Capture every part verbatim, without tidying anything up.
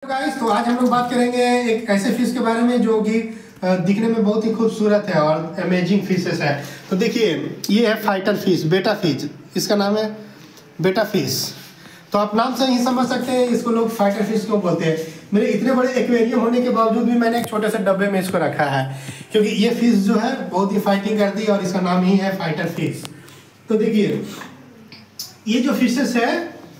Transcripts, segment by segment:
Guys, तो आज हम लोग बात करेंगे एक ऐसे फिश के बारे में जो कि दिखने में बहुत ही खूबसूरत है और अमेजिंग फिशेस है। तो देखिए, ये है फाइटर फिश, बेटा फिश। इसका नाम है बेटा फिश। तो आप नाम से ही समझ सकते हैं इसको लोग फाइटर फिश क्यों बोलते हैं। मेरे इतने बड़े एक्वेरियम होने के बावजूद भी मैंने एक छोटे से डब्बे में इसको रखा है, क्योंकि ये फिश जो है बहुत ही फाइटिंग करती है और इसका नाम ही है फाइटर फिश। तो देखिए, ये जो फिशेस है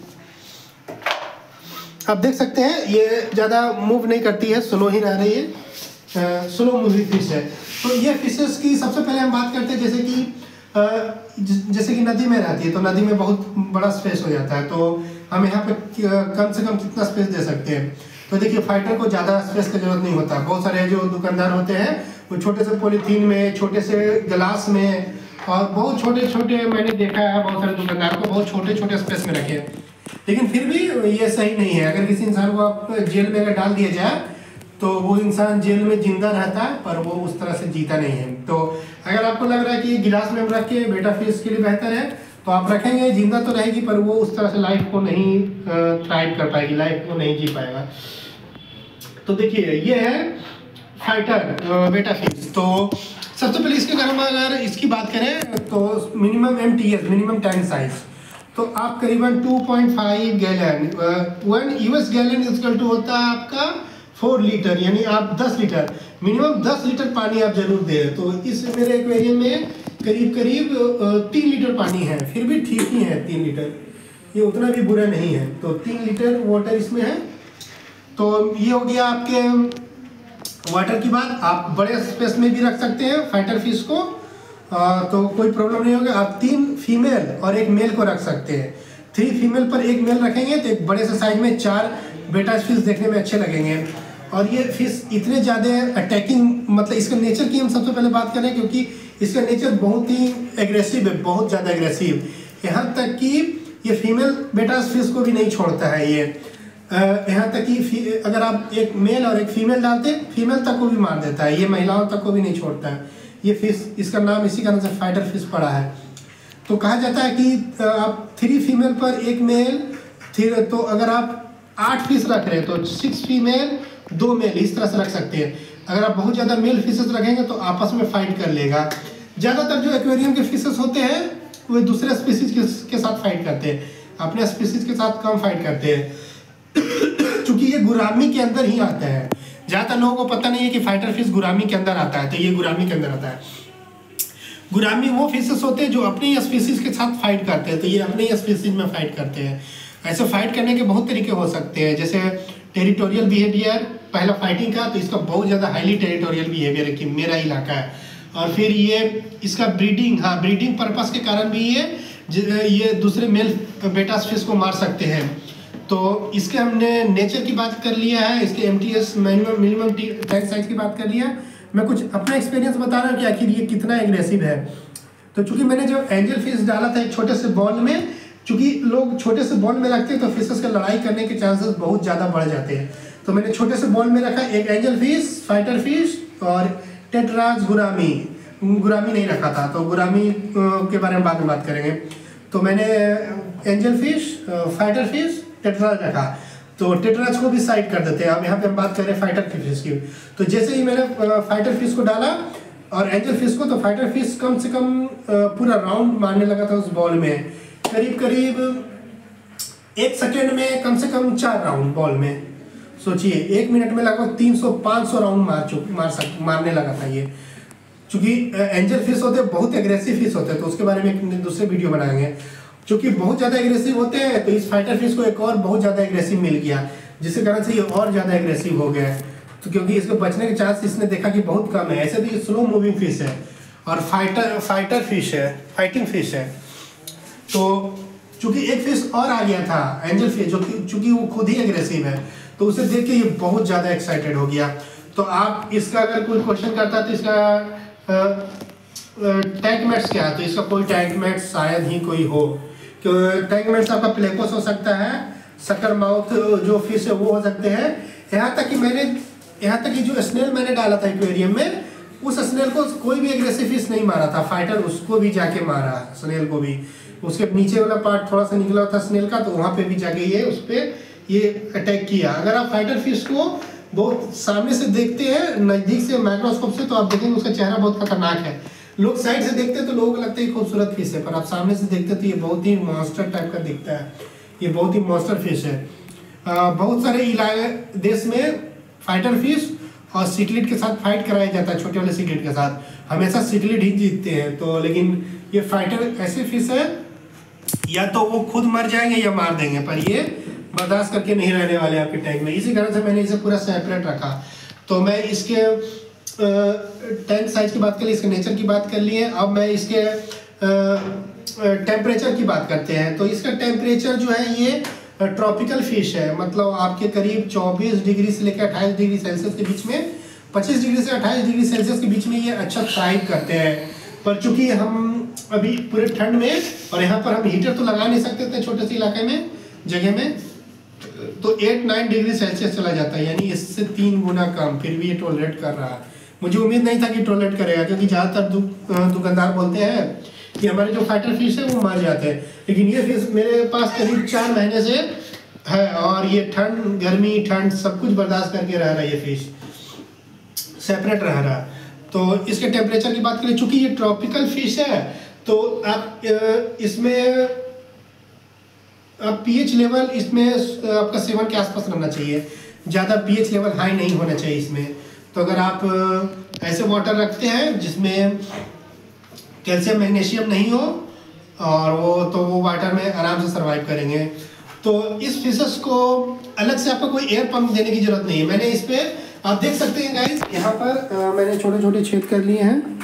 आप देख सकते हैं, ये ज़्यादा मूव नहीं करती है, स्लो ही रह रही है, स्लो मूविंग फिश है। तो ये फिशेस की सबसे पहले हम बात करते हैं, जैसे कि आ, जैसे कि नदी में रहती है तो नदी में बहुत बड़ा स्पेस हो जाता है, तो हम यहाँ पे कम से कम कितना स्पेस दे सकते हैं। तो देखिए, फाइटर को ज़्यादा स्पेस की जरूरत नहीं होता। बहुत सारे जो दुकानदार होते हैं वो छोटे से पॉलीथीन में, छोटे से गिलास में, और बहुत छोटे छोटे, मैंने देखा है बहुत सारे दुकानदार को बहुत छोटे छोटे स्पेस में रखे। लेकिन फिर भी ये सही नहीं है। अगर किसी इंसान को आप जेल में अगर डाल दिया जाए तो वो इंसान जेल में जिंदा रहता है, पर वो उस तरह से जीता नहीं है। तो अगर आपको लग रहा है कि गिलास में रख के बेटा फिश के लिए बेहतर है, तो आप रखेंगे, जिंदा तो रहेगी पर वो उस तरह से लाइफ को नहीं थ्राइव कर पाएगी, लाइफ को नहीं जी पाएगा। तो देखिए, ये है फाइटर बेटा फिश। तो सबसे पहले इसके अगर हम अगर इसकी बात करें तो minimum M T S, minimum tank size, तो आप करीबन two point five gallon, one US gallon equal to होता है आपका फोर लीटर, यानी आप दस लीटर, मिनिमम दस लीटर पानी आप जरूर दें। तो इस मेरे एक्वेरियम में करीब करीब तीन लीटर पानी है, फिर भी ठीक ही है तीन लीटर, ये उतना भी बुरा नहीं है। तो तीन लीटर वाटर इसमें है। तो ये हो गया आपके वाटर की बात। आप बड़े स्पेस में भी रख सकते हैं फाइटर फिश को, आ, तो कोई प्रॉब्लम नहीं होगा। आप तीन फीमेल और एक मेल को रख सकते हैं। थ्री फीमेल पर एक मेल रखेंगे तो एक बड़े से साइज में चार बेटा फिश देखने में अच्छे लगेंगे। और ये फिश इतने ज़्यादा अटैकिंग, मतलब इसका नेचर की हम सबसे पहले बात करें, क्योंकि इसका नेचर बहुत ही एग्रेसिव है, बहुत ज़्यादा एग्रेसिव। यहाँ तक कि ये फीमेल बेटा फिश को भी नहीं छोड़ता है। ये यहाँ तक कि अगर आप एक मेल और एक फीमेल डालते, फीमेल तक को भी मार देता है। ये महिलाओं तक को भी नहीं छोड़ता है ये फिश। इसका नाम इसी कारण से फाइटर फिश पड़ा है। तो कहा जाता है कि आप थ्री फीमेल पर एक मेल, फिर तो अगर आप आठ फिश रख रहे हैं तो सिक्स फीमेल दो मेल, इस तरह से रख सकते हैं। अगर आप बहुत ज़्यादा मेल फिशेस रखेंगे तो आपस में फाइट कर लेगा। ज़्यादातर जो एक्वेरियम के फिशेस होते हैं वो दूसरे स्पीसीज के, के साथ फाइट करते हैं, अपने स्पीसीज के साथ कम फाइट करते हैं, क्योंकि ये गुरामी के अंदर ही आता है। ज़्यादातर लोगों को पता नहीं है कि फाइटर फिश गुरामी के अंदर आता है, तो ये गुरामी के अंदर आता है। गुरामी वो फिशेस होते हैं जो अपनी स्पीसीज के साथ फाइट करते हैं, तो ये अपनी स्पीसीज में फाइट करते हैं। ऐसे फाइट करने के बहुत तरीके हो सकते हैं, जैसे टेरिटोरियल बिहेवियर, पहला फाइटिंग का, तो इसका बहुत ज़्यादा हाईली टेरिटोरियल बिहेवियर है कि मेरा इलाका है। और फिर ये इसका ब्रीडिंग, हाँ ब्रीडिंग पर्पस के कारण भी ये ये दूसरे मेल बेटा फिश को मार सकते हैं। तो इसके हमने नेचर की बात कर लिया है, इसके M T S minimum minimum tank size की बात कर लिया। मैं कुछ अपना एक्सपीरियंस बता रहा हूँ कि आखिर ये कितना एग्रेसिव है। तो चूंकि मैंने जो एंजल फिश डाला था एक छोटे से बॉल में, चूंकि लोग छोटे से बॉल में रखते हैं तो फिशेस का लड़ाई करने के चांसेस बहुत ज़्यादा बढ़ जाते हैं। तो मैंने छोटे से बॉल में रखा एक एंजल फिश, फाइटर फिश और टेट्राज गुरामी। गुरामी नहीं रखा था, तो गुरामी के बारे में बाद में बात करेंगे। तो मैंने angel fish, fighter fish, tetras रखा। तो टेट्राज को भी साइड कर देते हैं। अब यहाँ पे हम बात कर रहे हैं फाइटर फिश की। तो जैसे ही मैंने फाइटर फिश को डाला और एंजल फिश को, तो फाइटर फिश कम से कम पूरा राउंड मारने लगा था उस बॉल में। करीब करीब एक सेकेंड में कम से कम चार राउंड बॉल में, सोचिए एक मिनट में लगभग तीन सौ पाँच सौ राउंड मार चुक मार सक मारने लगा था ये। चूँकि एंजल फिश होते हैं बहुत एग्रेसिव फिश होते हैं, तो उसके बारे में एक दूसरे वीडियो बनाएंगे। चूँकि बहुत ज़्यादा एग्रेसिव होते हैं तो इस फाइटर फिश को एक और बहुत ज़्यादा एग्रेसिव मिल गया, जिसके कारण से ये और ज़्यादा एग्रेसिव हो गया है। तो क्योंकि इसके बचने के चांस इसने देखा कि बहुत कम है। ऐसे तो ये स्लो मूविंग फिश है और फाइटर फाइटर फिश है, फाइटिंग फिश है। तो चूंकि एक फिश और आ गया था एंजल फिश, जो कि चूंकि वो खुद ही एग्रेसिव है, तो उसे देख के ये बहुत ज़्यादा एक्साइटेड हो गया। तो आप इसका अगर कोई क्वेश्चन करता तो इसका टैंक मेट्स क्या है, तो इसका कोई टैंक मेट्स शायद ही कोई हो। टैंक मेट्स आपका प्लेकोस हो सकता है, शक्कर माउथ जो फिश है वो हो सकते हैं। यहाँ तक कि मैंने यहाँ तक कि जो स्नेल मैंने डाला था एक्वेरियम में, उस स्नेल को कोई भी एग्रेसिव फिश नहीं मारा था, फाइटर उसको भी जाके मारा, स्नेल को भी। उसके नीचे वाला पार्ट थोड़ा सा निकला था स्नेल का, तो वहाँ पे भी जाके ये उस पर ये अटैक किया। अगर आप फाइटर फिश को बहुत सामने से देखते हैं, नज़दीक से माइक्रोस्कोप से, तो आप देखेंगे उसका चेहरा बहुत खतरनाक है। लोग साइड से देखते हैं तो लोगों को लगता है खूबसूरत फिश है, पर आप सामने से देखते हैं तो ये बहुत ही मॉन्स्टर टाइप का दिखता है। ये बहुत ही मॉन्स्टर फिश है। आ, बहुत सारे इलाके देश में फाइटर फिश और सिकलिड के साथ फाइट कराया जाता है, छोटे वाले सिकलिड के साथ। हमेशा सिकलिड ही जीतते हैं। तो लेकिन ये फाइटर ऐसे फिश है, या तो वो खुद मर जाएंगे या मार देंगे, पर ये बर्दाश्त करके नहीं रहने वाले आपके टैंक में। इसी कारण से मैंने इसे पूरा सेपरेट रखा। तो मैं इसके टैंक साइज की बात कर ली, इसके नेचर की बात कर ली है। अब मैं इसके टेम्परेचर की बात करते हैं। तो इसका टेम्परेचर जो है ये ट्रॉपिकल फिश है, मतलब आपके करीब चौबीस डिग्री से लेकर अट्ठाईस डिग्री सेल्सियस के बीच में, पच्चीस डिग्री से अट्ठाईस डिग्री सेल्सियस के बीच में ये अच्छा थ्राइव करते हैं। पर चूंकि हम अभी पूरे ठंड में, और यहाँ पर हम हीटर तो लगा नहीं सकते थे छोटे से इलाके में, जगह में, तो एट नाइन डिग्री सेल्सियस चला जाता है, यानी इससे तीन गुना कम। फिर भी ये टॉलरेट कर रहा है। मुझे उम्मीद नहीं था कि टॉलरेट करेगा, क्योंकि ज़्यादातर दु, दुकानदार बोलते हैं कि हमारे जो फाइटर फिश है वो मर जाते हैं, लेकिन ये फिश मेरे पास करीब चार महीने से है, और ये ठंड, गर्मी, ठंड सब कुछ बर्दाश्त करके रह रहा है। ये फिश सेपरेट रह रहा है। तो इसके टेम्परेचर की बात करें, चूंकि ये ट्रॉपिकल फिश है, तो आप इसमें अब पीएच लेवल इसमें आपका सेवन के आसपास रहना चाहिए, ज़्यादा पीएच लेवल हाई नहीं होना चाहिए इसमें। तो अगर आप ऐसे वाटर रखते हैं जिसमें कैल्शियम मैग्नीशियम नहीं हो, और वो तो वो वाटर में आराम से सर्वाइव करेंगे। तो इस फिशेस को अलग से आपको कोई एयर पंप देने की जरूरत नहीं है। मैंने इस पर आप देख सकते हैं गाइस, यहाँ पर आ, मैंने छोटे छोटे छेद कर लिए हैं।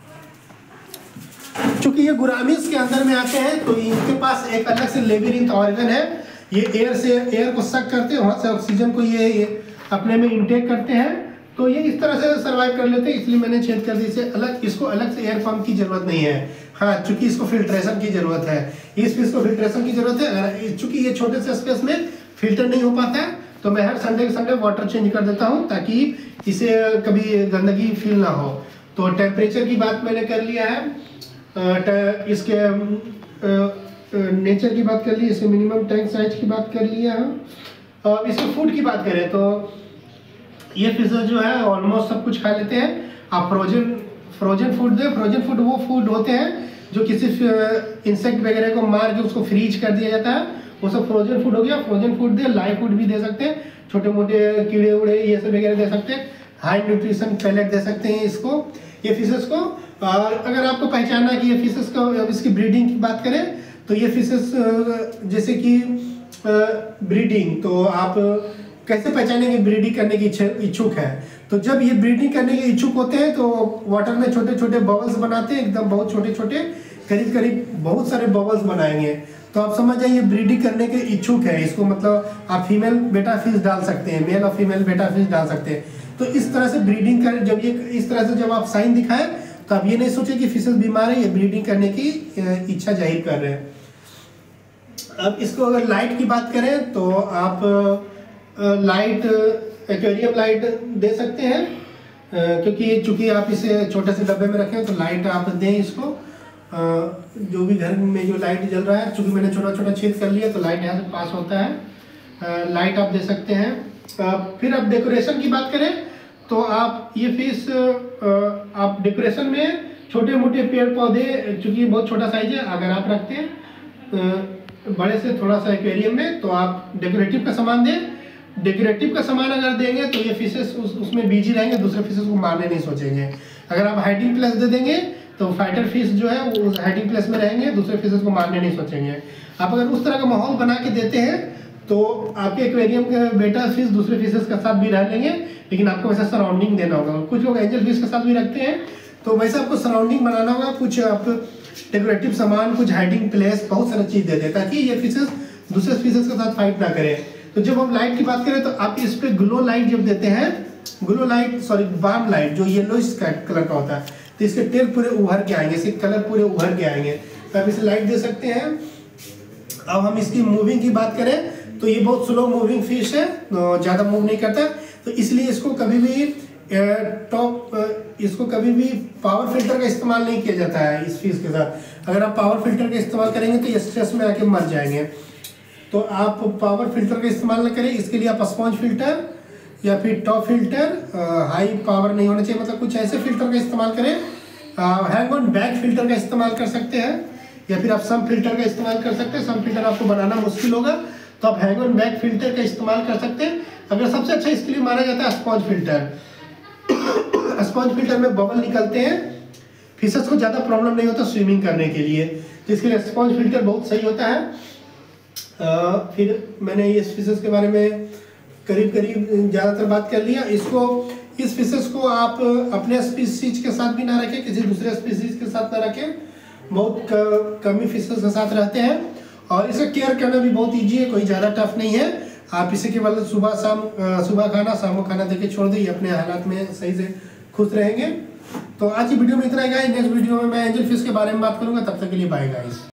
चूंकि ये गुरामीज के अंदर में आते हैं, तो इनके पास एक अलग से लेबिरिंथ ऑर्गन है। ये एयर से एयर को सक करते हैं, वहाँ से ऑक्सीजन को ये, ये अपने में इंटेक करते हैं, तो ये इस तरह से सर्वाइव कर लेते हैं। इसलिए मैंने छेद कर दी। इसे अलग, इसको अलग से एयर पंप की जरूरत नहीं है। हाँ, चूंकि इसको फिल्ट्रेशन की जरूरत है, इस फिश को फिल्ट्रेशन की जरूरत है। अगर चूंकि ये छोटे से स्पेस में फिल्टर नहीं हो पाता है, तो मैं हर संडे के संडे वाटर चेंज कर देता हूँ, ताकि इसे कभी गंदगी फील ना हो। तो टेम्परेचर की बात मैंने कर लिया है, इसके नेचर की बात कर ली, इसके मिनिमम टैंक साइज की बात कर लिया है। और इसके फूड की बात करें तो ये फिशेस जो है ऑलमोस्ट सब कुछ खा लेते हैं। आप फ्रोजन फ्रोजन फूड दें। फ्रोजन फूड वो फूड होते हैं जो किसी इंसेक्ट वगैरह को मार के उसको फ्रीज कर दिया जाता है, वो सब फ्रोजन फूड हो गया। फ्रोजन फूड दे, लाइव फूड भी दे सकते हैं, छोटे मोटे कीड़े उड़े ये सब वगैरह दे सकते हैं। हाई न्यूट्रिशन पैलेट दे सकते हैं इसको, ये फिशेस को। और अगर आपको पहचानना है कि ये फिशेस को, अब इसकी ब्रीडिंग की बात करें तो ये फिशेस जैसे कि ब्रीडिंग, तो आप कैसे पहचानेंगे ब्रीडिंग करने की इच्छुक है? तो जब ये ब्रीडिंग करने के इच्छुक होते हैं तो वाटर में छोटे छोटे बबल्स बनाते हैं, एकदम बहुत छोटे छोटे, करीब करीब बहुत सारे बबल्स बनाएंगे। तो आप समझ जाइए ब्रीडिंग करने के इच्छुक है। इसको मतलब आप फीमेल बेटा फिश डाल सकते हैं, मेल और फीमेल बेटा फिश डाल सकते हैं। तो इस तरह से ब्रीडिंग कर, जब ये इस तरह से जब आप साइन दिखाएं तो आप ये नहीं सोचे कि फिशेस बीमार है, ये ब्रीडिंग करने की इच्छा जाहिर कर रहे हैं। अब इसको अगर लाइट की बात करें तो आप लाइट, एक्वेरियम लाइट दे सकते हैं, क्योंकि चूंकि आप इसे छोटे से डब्बे में रखें तो लाइट आप दें इसको। जो भी घर में जो लाइट जल रहा है, चूंकि मैंने छोटा छोटा छेद कर लिया तो लाइट यहाँ से पास होता है, लाइट आप दे सकते हैं। फिर आप डेकोरेशन की बात करें तो आप ये फिश आप डेकोरेशन में छोटे मोटे पेड़ पौधे, चूंकि बहुत छोटा साइज है, अगर आप रखते हैं बड़े से थोड़ा सा एक्वेरियम में, तो आप डेकोरेटिव का सामान दें। डेकोरेटिव का सामान अगर देंगे तो ये फिशेस उस, उसमें बिजी रहेंगे, दूसरे फिशेस को मारने नहीं सोचेंगे। अगर आप हाइडिंग प्लेस दे देंगे तो फाइटर फिश जो है वो उस हाइडिंग प्लेस में रहेंगे, दूसरे फिशेस को मारने नहीं सोचेंगे। आप अगर उस तरह का माहौल बना के देते हैं तो आपके एक्वेरियम के बेटा फिश दूसरे फिशेस के साथ भी रह लेंगे, लेकिन आपको वैसा सराउंडिंग देना होगा। कुछ लोग एंजल फिश के साथ भी रखते हैं, तो वैसे आपको सराउंडिंग बनाना होगा। कुछ आप डेकोरेटिव सामान, कुछ हाइडिंग प्लेस, बहुत सारी चीज़ दे दें ताकि ये फिशेस दूसरे फिशेस के साथ फाइट ना करें। तो जब हम लाइट की बात करें तो आप इस पे ग्लो लाइट जब देते हैं, glow light sorry warm light जो येलोइश कलर का होता है, तो इसके टेल पूरे उभर के आएंगे, इसके कलर पूरे उभर के आएंगे, तो आप इसे लाइट दे सकते हैं। अब हम इसकी मूविंग की बात करें तो ये बहुत स्लो मूविंग फिश है, ज़्यादा मूव नहीं करता, तो इसलिए इसको कभी भी टॉप इसको कभी भी पावर फिल्टर का इस्तेमाल नहीं किया जाता है इस फिश के साथ। अगर आप पावर फिल्टर का इस्तेमाल करेंगे तो ये स्ट्रेस में आके मर जाएंगे। तो आप पावर फिल्टर का इस्तेमाल न करें, इसके लिए आप स्पॉन्ज फिल्टर या फिर टॉप फिल्टर, हाई पावर नहीं होना चाहिए, मतलब कुछ ऐसे फिल्टर का इस्तेमाल करें। हैंग ऑन बैक फिल्टर का इस्तेमाल कर सकते हैं या फिर आप सम फिल्टर का इस्तेमाल कर सकते हैं। सम फिल्टर आपको बनाना मुश्किल होगा तो आप हैंग ऑन बैक फिल्टर का इस्तेमाल कर सकते हैं। अगर सबसे अच्छा इसके लिए माना जाता है स्पॉन्ज फिल्टर। स्पॉन्ज फिल्टर में बबल निकलते हैं, फिशेस को ज़्यादा प्रॉब्लम नहीं होता स्विमिंग करने के लिए, जिसके लिए स्पॉन्ज फिल्टर बहुत सही होता है। आ, फिर मैंने इस फिशेस के बारे में करीब करीब ज़्यादातर बात कर लिया। इसको इस फिशेस को आप अपने स्पीसीज के साथ भी ना रखें, किसी दूसरे स्पीसीज के साथ ना रखें, बहुत कम ही फिशेस के साथ रहते हैं। और इसे केयर करना भी बहुत ईजी है, कोई ज़्यादा टफ नहीं है। आप इसे केवल सुबह शाम सुबह खाना शाम को खाना देके छोड़ दें, अपने हालात में सही से खुश रहेंगे। तो आज की वीडियो में इतना ही गाइस, नेक्स्ट वीडियो में मैं एंजल फिश के बारे में बात करूंगा, तब तक के लिए बाय गाइस।